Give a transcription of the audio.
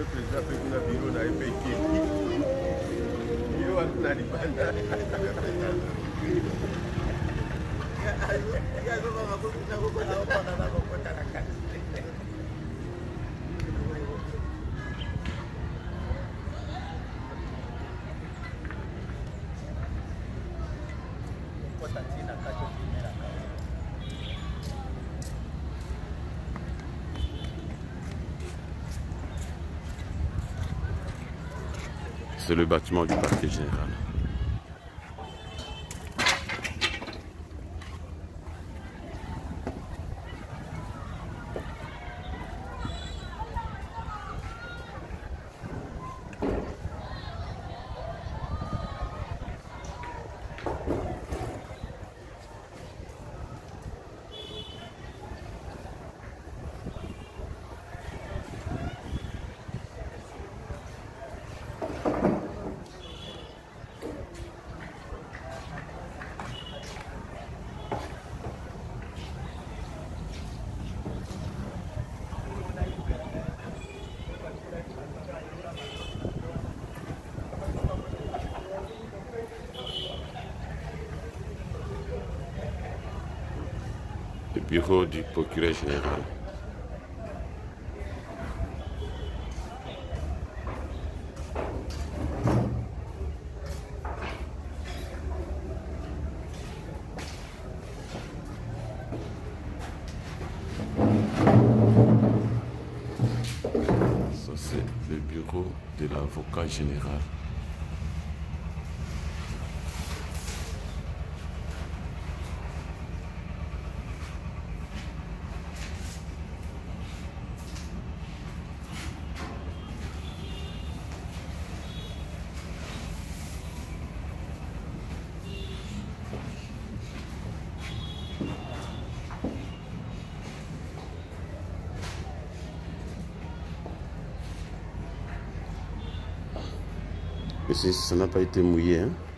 président peut kuna bureau na épée qui bureau na libanda C'est le bâtiment du quartier général. Le bureau du procureur général. Ça c'est le bureau de l'avocat général. Mais ça n'a pas été mouillé, hein?